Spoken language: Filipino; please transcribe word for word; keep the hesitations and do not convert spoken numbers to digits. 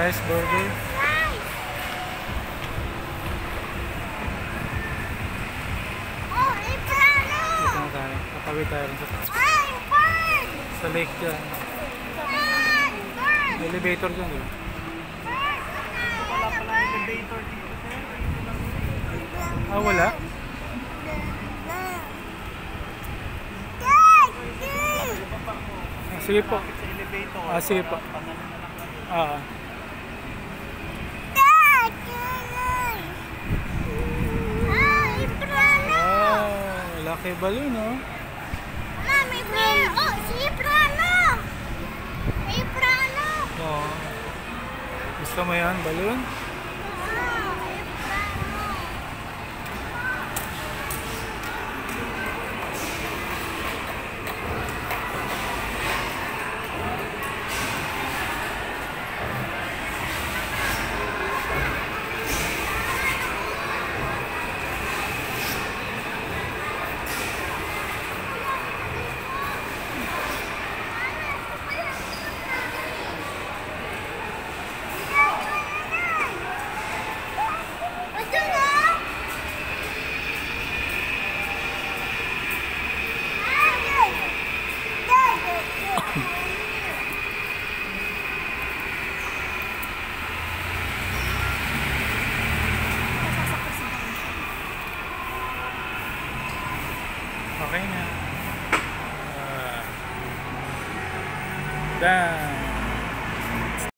Rice burger. Rice. Oh, iprano. Dito na tayo. Tatawid tayo rin sa taas. Ay, bird. Sa lake dyan. Bird. Bird. May elevator dyan, di ba? Bird. Wala pa na elevator dito. Ah, wala? Ah, sige po. Ah, sige po. Ah. Ah, malaki balon, oh. Mami, may oh, si Prano. Si Prano. Oh. Gusto mo yan, balon? Okay na. Uh, done.